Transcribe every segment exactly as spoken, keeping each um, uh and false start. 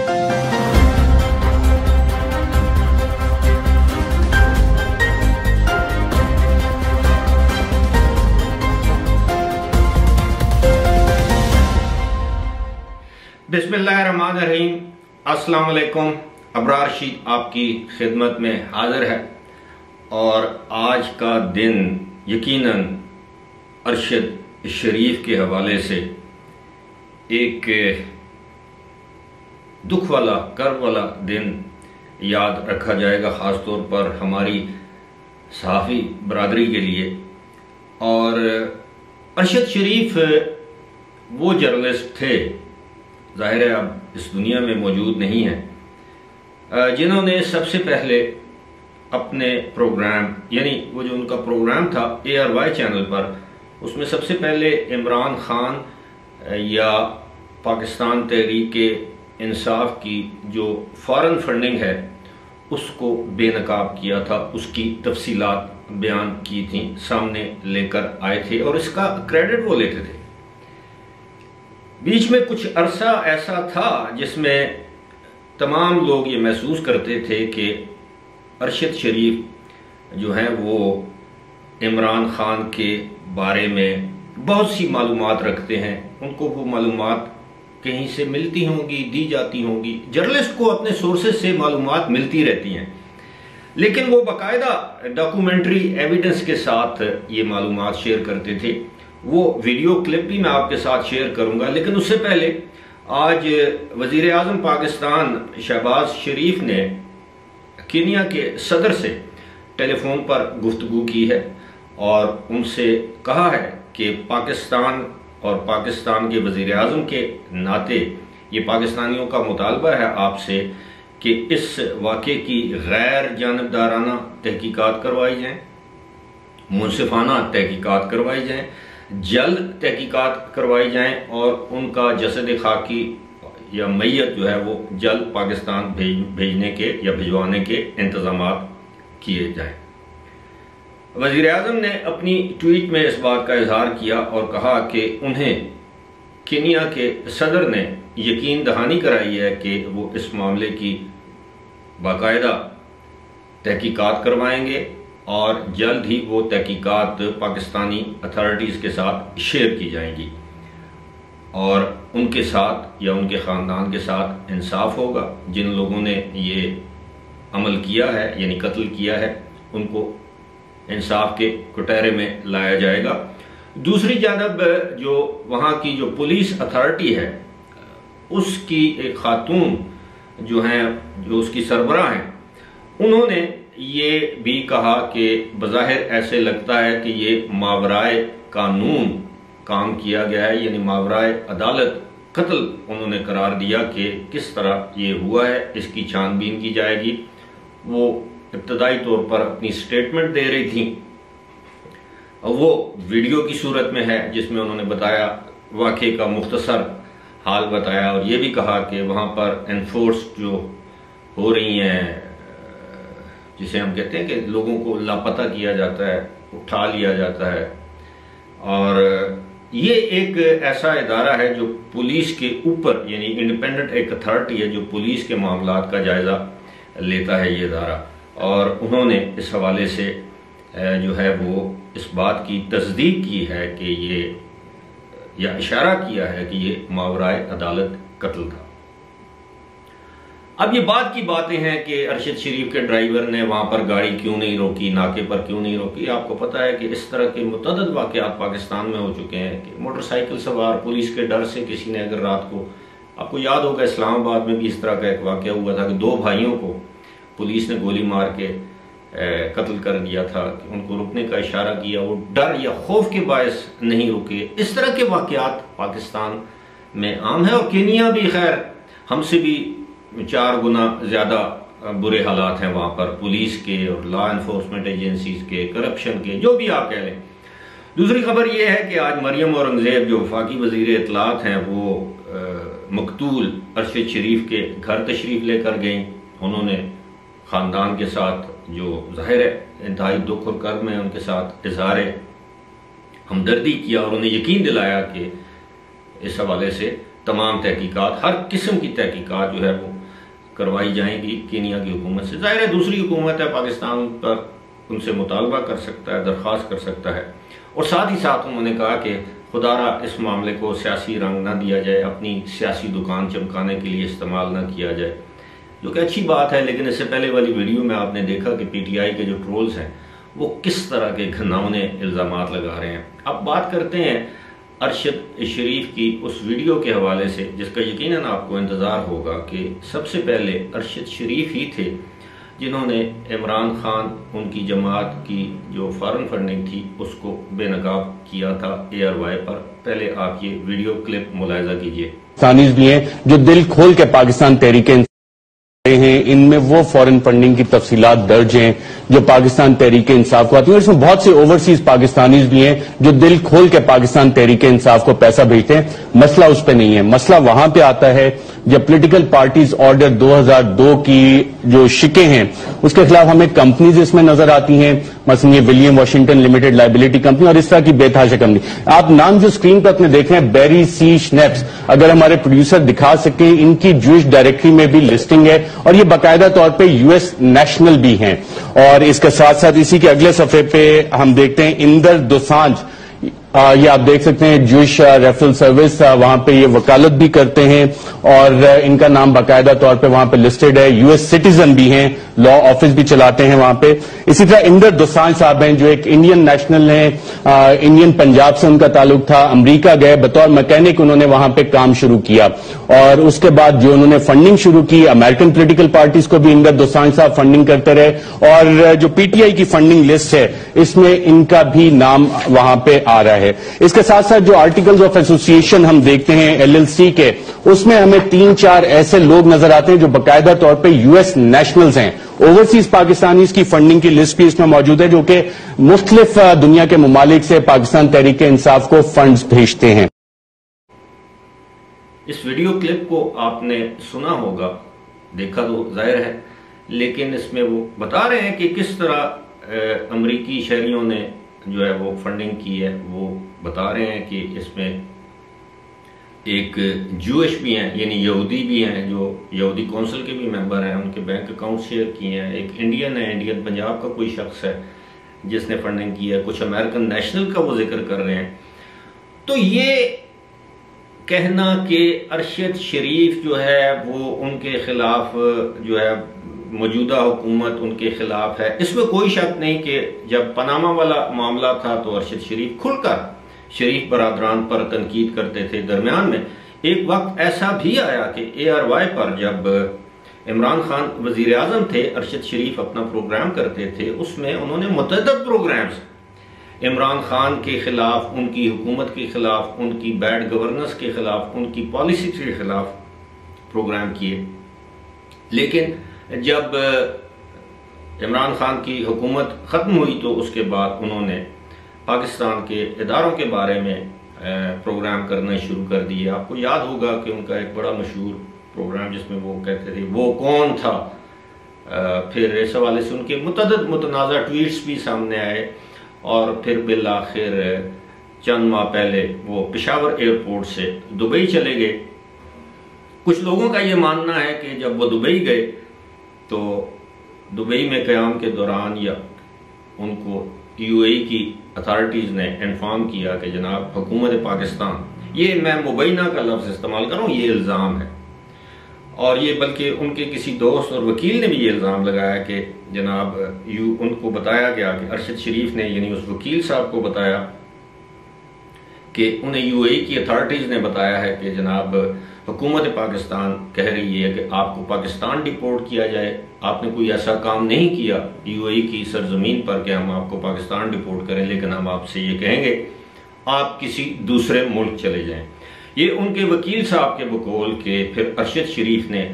बिस्मिल्लाहिर्रहमानिर्रहीम। अस्सलाम वालेकुम। अबरार शीद आपकी खिदमत में हाजिर है और आज का दिन यकीनन अरशद शरीफ के हवाले से एक दुख वाला, कर्ब वाला दिन याद रखा जाएगा, ख़ास तौर पर हमारी सहाफ़ी बरादरी के लिए। और अरशद शरीफ वो जर्नलिस्ट थे, जाहिर है अब इस दुनिया में मौजूद नहीं है, जिन्होंने सबसे पहले अपने प्रोग्राम, यानी वो जो उनका प्रोग्राम था ए आर वाई चैनल पर, उसमें सबसे पहले इमरान खान या पाकिस्तान तहरीक इंसाफ की जो फॉरेन फंडिंग है उसको बेनकाब किया था, उसकी तफसीलात बयान की थी, सामने लेकर आए थे और इसका क्रेडिट वो लेते थे। बीच में कुछ अरसा ऐसा था जिसमें तमाम लोग ये महसूस करते थे कि अरशद शरीफ जो है वो इमरान खान के बारे में बहुत सी मालूमात रखते हैं, उनको वो मालूमात कहीं से मिलती होंगी, दी जाती होंगी। जर्नलिस्ट को अपने सोर्सेज से मालूमात मिलती रहती हैं, लेकिन वो बाकायदा डॉक्यूमेंट्री एविडेंस के साथ ये मालूमात शेयर करते थे। वो वीडियो क्लिप भी मैं आपके साथ शेयर करूंगा, लेकिन उससे पहले आज वजीर आजम पाकिस्तान शहबाज शरीफ ने कीनिया के सदर से टेलीफोन पर गुफ्तगू की है और उनसे कहा है कि पाकिस्तान और पाकिस्तान के वजीर आजम के नाते ये पाकिस्तानियों का मुतालबा है आपसे कि इस वाक़े की गैर जानिबदाराना तहकीकात करवाई जाए, मुनसिफाना तहकीकात करवाई जाए, जल्द तहकीकात करवाई जाएं और उनका जसद खाकी या मैयत जो है वो जल्द पाकिस्तान भेज भेजने के या भिजवाने के इंतजाम किए जाएं। वज़ीर आज़म ने अपनी ट्वीट में इस बात का इजहार किया और कहा कि उन्हें कीनिया के सदर ने यकीन दहानी कराई है कि वो इस मामले की बाकायदा तहकीकात करवाएंगे और जल्द ही वो तहकीकात पाकिस्तानी अथॉरिटीज़ के साथ शेयर की जाएंगी और उनके साथ या उनके ख़ानदान के साथ इंसाफ होगा। जिन लोगों ने ये अमल किया है यानी कत्ल किया है, उनको इंसाफ के कुटहरे में लाया जाएगा। दूसरी जानब जो वहाँ की जो पुलिस अथॉरिटी है उसकी एक खातून जो हैं, जो उसकी सरबराह हैं, उन्होंने ये भी कहा कि बज़ाहिर ऐसे लगता है कि ये मावराए कानून काम किया गया है, यानी मावराए अदालत कत्ल उन्होंने करार दिया कि किस तरह ये हुआ है, इसकी छानबीन की जाएगी। वो इब्तदाई तौर पर अपनी स्टेटमेंट दे रही थी, वो वीडियो की सूरत में है जिसमें उन्होंने बताया, वाक़े का मुख्तसर हाल बताया और ये भी कहा कि वहाँ पर एनफोर्स जो हो रही हैं, जिसे हम कहते हैं कि लोगों को लापता किया जाता है, उठा लिया जाता है, और ये एक ऐसा इदारा है जो पुलिस के ऊपर, यानी इंडिपेंडेंट एक अथॉरिटी है जो पुलिस के मामलात का जायज़ा लेता है ये इदारा। और उन्होंने इस हवाले से जो है वो इस बात की तस्दीक की है कि ये, या इशारा किया है कि ये मावराए अदालत कत्ल था। अब ये बात की बातें हैं कि अरशद शरीफ के ड्राइवर ने वहाँ पर गाड़ी क्यों नहीं रोकी, नाके पर क्यों नहीं रोकी। आपको पता है कि इस तरह के मुतअद्दिद वाक़यात पाकिस्तान में हो चुके हैं कि मोटरसाइकिल सवार पुलिस के डर से किसी ने अगर रात को, आपको याद होगा इस्लामाबाद में भी इस तरह का एक वाक़या हुआ था कि दो भाइयों को पुलिस ने गोली मार के कत्ल कर दिया था, कि उनको रुकने का इशारा किया, वो डर या खौफ के बायस नहीं रुके। इस तरह के वाक़यात पाकिस्तान में आम है और कीनिया भी खैर हमसे भी चार गुना ज़्यादा बुरे हालात हैं वहाँ पर, पुलिस के और लॉ एनफोर्समेंट एजेंसीज के, करप्शन के, जो भी आप कह लें। दूसरी खबर यह है कि आज मरियम औरंगज़ेब जो वफाकी वज़ीर इत्तलात हैं वो आ, मकतूल अरशद शरीफ के घर तशरीफ़ लेकर गईं। उन्होंने ख़ानदान के साथ, जो ज़ाहिर है इंतहाई दुख और कर्ब में, उनके साथ इज़हार हमदर्दी किया और उन्हें यकीन दिलाया कि इस हवाले से तमाम तहकीकात, हर किस्म की तहकीकात जो है वो करवाई जाएंगी केनिया की हुकूमत से। जाहिर है दूसरी हुकूमत है, पाकिस्तान पर उनसे मुतालबा कर सकता है, दरख्वास्त कर सकता है। और साथ ही साथ उन्होंने कहा कि खुदारा इस मामले को सियासी रंग ना दिया जाए, अपनी सियासी दुकान चमकाने के लिए इस्तेमाल ना किया जाए, जो कि अच्छी बात है। लेकिन इससे पहले वाली वीडियो में आपने देखा कि पीटीआई के जो ट्रोल्स हैं वो किस तरह के घिनौने इल्ज़ामात लगा रहे हैं। अब बात करते हैं अरशद शरीफ की उस वीडियो के हवाले से, जिसका यकीनन आपको इंतज़ार होगा कि सबसे पहले अरशद शरीफ ही थे जिन्होंने इमरान खान, उनकी जमात की जो फॉरेन फंडिंग थी उसको बेनकाब किया था ए आर वाई पर। पहले आप ये वीडियो क्लिप मुलाहिजा कीजिए। पाकिस्तानी भी हैं जो दिल खोल के पाकिस्तान तहरीक हैं, इनमें वो फॉरेन फंडिंग की तफसीलात दर्ज हैं जो पाकिस्तान तहरीक इंसाफ को आती है। इसमें बहुत से ओवरसीज पाकिस्तानीज भी हैं जो दिल खोल के पाकिस्तान तहरीक इंसाफ को पैसा भेजते हैं। मसला उस पर नहीं है, मसला वहां पे आता है जब पॉलिटिकल पार्टीज ऑर्डर दो हज़ार दो की जो शिके हैं उसके खिलाफ हमें कंपनीज इसमें नजर आती हैं, मसलन ये William Washington limited liability company और इस तरह की बेतहाशा कंपनी। आप नाम जो स्क्रीन पर अपने देख रहे हैं, बैरी सी स्नैप्स, अगर हमारे प्रोड्यूसर दिखा सके, इनकी ज्यूइश डायरेक्टरी में भी लिस्टिंग है और ये बाकायदा तौर पे यूएस नेशनल भी हैं। और इसके साथ साथ इसी के अगले सफे पे हम देखते हैं इंदर दोसांझ, आ, ये आप देख सकते हैं ज्यूइश रेफरल सर्विस, वहां पे ये वकालत भी करते हैं और इनका नाम बाकायदा तौर पे वहां पे लिस्टेड है। यूएस सिटीजन भी हैं, लॉ ऑफिस भी चलाते हैं वहां पे। इसी तरह इंदर दोसांझ साहब हैं जो एक इंडियन नेशनल हैं, इंडियन पंजाब से उनका ताल्लुक था, अमेरिका गए बतौर मैकेनिक, उन्होंने वहां पे काम शुरू किया और उसके बाद जो उन्होंने फंडिंग शुरू की, अमेरिकन पॉलिटिकल पार्टीज को भी इंदर दोसांझ साहब फंडिंग करते रहे और जो पीटीआई की फंडिंग लिस्ट है इसमें इनका भी नाम वहां पे आ रहा है। इसके साथ साथ जो आर्टिकल्स ऑफ एसोसिएशन हम देखते हैं एलएलसी के, उसमें हमें तीन चार ऐसे लोग नजर आते हैं जो बाकायदा तौर पे यूएस नेशनल्स हैं। ओवरसीज पाकिस्तानीज की फंडिंग की लिस्ट भी इसमें मौजूद है जो कि मुख्तलिफ दुनिया के मुमालिक से पाकिस्तान तहरीक इंसाफ को फंड्स भेजते हैं। इस वीडियो क्लिप को आपने सुना होगा, देखा तो जाहिर है, लेकिन इसमें वो बता रहे हैं कि किस तरह अमरीकी शहरियों ने जो है वो फंडिंग की है। वो बता रहे हैं कि इसमें एक जूश भी हैं, यानी यहूदी भी हैं जो यहूदी कौंसिल के भी मेंबर हैं, उनके बैंक अकाउंट शेयर किए हैं। एक इंडियन है, इंडियन पंजाब का कोई शख्स है जिसने फंडिंग की है। कुछ अमेरिकन नेशनल का वो जिक्र कर रहे हैं। तो ये कहना कि अरशद शरीफ जो है वो उनके खिलाफ जो है मौजूदा हुकूमत उनके खिलाफ है, इसमें कोई शक नहीं कि जब पनामा वाला मामला था तो अरशद शरीफ खुलकर शरीफ बरादरान पर तनकीद करते थे। दरमियान में एक वक्त ऐसा भी आया कि ए आर वाई पर जब इमरान खान वजीर आजम थे, अरशद शरीफ अपना प्रोग्राम करते थे, उसमें उन्होंने मुतअद्दिद प्रोग्राम्स इमरान खान के खिलाफ, उनकी हुकूमत के खिलाफ, उनकी बैड गवर्नेंस के खिलाफ, उनकी पॉलिसी के खिलाफ प्रोग्राम किए। लेकिन जब इमरान खान की हुकूमत ख़त्म हुई तो उसके बाद उन्होंने पाकिस्तान के इदारों के बारे में प्रोग्राम करना शुरू कर दिए। आपको याद होगा कि उनका एक बड़ा मशहूर प्रोग्राम जिसमें वो कहते थे वो कौन था। फिर इस हवाले से उनके मुतअद्दिद मुतनाज़ा ट्वीट्स भी सामने आए और फिर बिल आखिर चंद माह पहले वो पेशावर एयरपोर्ट से दुबई चले गए। कुछ लोगों का ये मानना है कि जब वो दुबई गए तो दुबई में क़याम के दौरान या उनको यूएई की अथॉरिटीज़ ने इन्फॉर्म किया कि जनाब हुकूमत पाकिस्तान, ये मैं मुबैना का लफ्ज़ इस्तेमाल कर रहा हूँ, ये इल्ज़ाम है और ये बल्कि उनके किसी दोस्त और वकील ने भी ये इल्ज़ाम लगाया कि जनाब यू उनको बताया गया कि अरशद शरीफ ने यानी उस वकील साहब को बताया कि उन्हें यूएई की अथॉरिटीज़ ने बताया है कि जनाब हुकूमत पाकिस्तान कह रही है कि आपको पाकिस्तान डिपोर्ट किया जाए। आपने कोई ऐसा काम नहीं किया यूएई की सरजमीन पर कि हम आपको पाकिस्तान डिपोर्ट करें, लेकिन हम आपसे ये कहेंगे आप किसी दूसरे मुल्क चले जाएं। ये उनके वकील साहब के बकौल के फिर अरशद शरीफ ने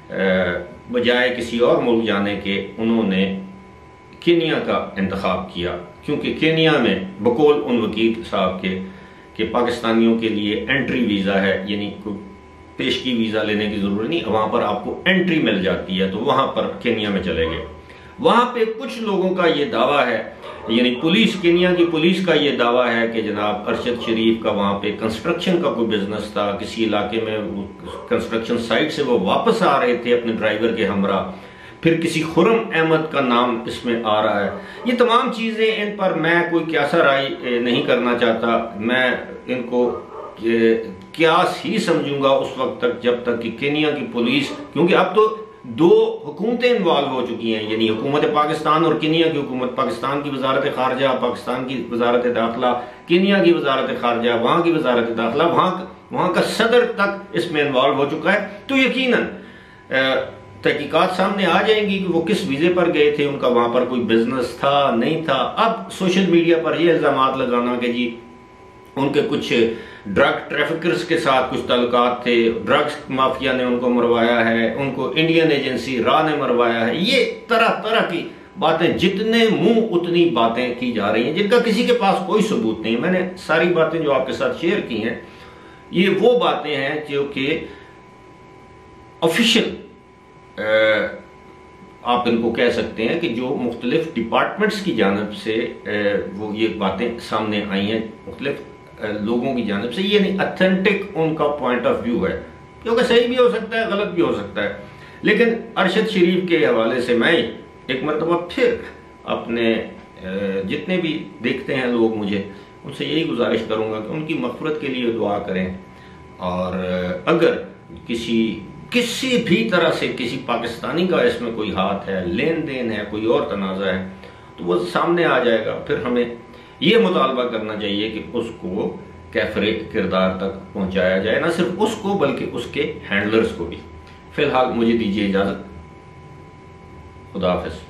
बजाय किसी और मुल्क जाने के उन्होंने केनिया का इंतखाब किया, क्योंकि केनिया में बकौल उन वकील साहब के कि पाकिस्तानियों के लिए एंट्री वीज़ा है, यानी कोई पेशगी वीज़ा लेने की ज़रूरत नहीं, वहाँ पर आपको एंट्री मिल जाती है, तो वहाँ पर केनिया में चले गए। वहां पे कुछ लोगों का ये दावा है, यानी पुलिस, केनिया की पुलिस का ये दावा है कि जनाब अरशद शरीफ का वहां पे कंस्ट्रक्शन का कोई बिजनेस था, किसी इलाके में कंस्ट्रक्शन साइट से वो वापस आ रहे थे अपने ड्राइवर के हमरा, फिर किसी खुर्रम अहमद का नाम इसमें आ रहा है। ये तमाम चीजें, इन पर मैं कोई क्यासा राय नहीं करना चाहता, मैं इनको क्यास ही समझूंगा उस वक्त तक जब तक कि केनिया की पुलिस, क्योंकि अब तो दो हुकूमतें इन्वॉल्व हो चुकी हैं, यानी हुकूमत पाकिस्तान और केनिया की हुकूमत, पाकिस्तान की वजारत खारजा, पाकिस्तान की वजारत दाखिला, केनिया की वजारत खारजा, वहां की वजारत दाखिला, वहां वहां का सदर तक इसमें इन्वॉल्व हो चुका है। तो यकीनन तहकीकात सामने आ जाएंगी कि वो किस वीजे पर गए थे, उनका वहां पर कोई बिजनेस था नहीं था। अब सोशल मीडिया पर ये इल्जामात लगाना कि जी उनके कुछ ड्रग ट्रैफिकर्स के साथ कुछ ताल्लुकात थे, ड्रग्स माफिया ने उनको मरवाया है, उनको इंडियन एजेंसी रा ने मरवाया है, ये तरह तरह की बातें, जितने मुंह उतनी बातें की जा रही हैं जिनका किसी के पास कोई सबूत नहीं। मैंने सारी बातें जो आपके साथ शेयर की हैं, ये वो बातें हैं जो कि ऑफिशियल आप इनको कह सकते हैं कि जो मुख्तलिफ डिपार्टमेंट्स की जानिब से वो ये बातें सामने आई हैं, मुख्तलिफ लोगों की जानिब से। ये नहीं अथेंटिक उनका पॉइंट ऑफ व्यू है, क्योंकि सही भी हो सकता है, गलत भी हो सकता है। लेकिन अरशद शरीफ के हवाले से मैं एक मरतबा फिर अपने जितने भी देखते हैं लोग, मुझे उनसे यही गुजारिश करूंगा कि उनकी मग़फ़िरत के लिए दुआ करें, और अगर किसी किसी भी तरह से किसी पाकिस्तानी का इसमें कोई हाथ है, लेन देन है, कोई और तनाज़ा है, तो वो सामने आ जाएगा। फिर हमें ये मुतालबा करना चाहिए कि उसको कैफरे किरदार तक पहुंचाया जाए, ना सिर्फ उसको बल्कि उसके हैंडलर्स को भी। फिलहाल मुझे दीजिए इजाजत, खुदा हाफिज़।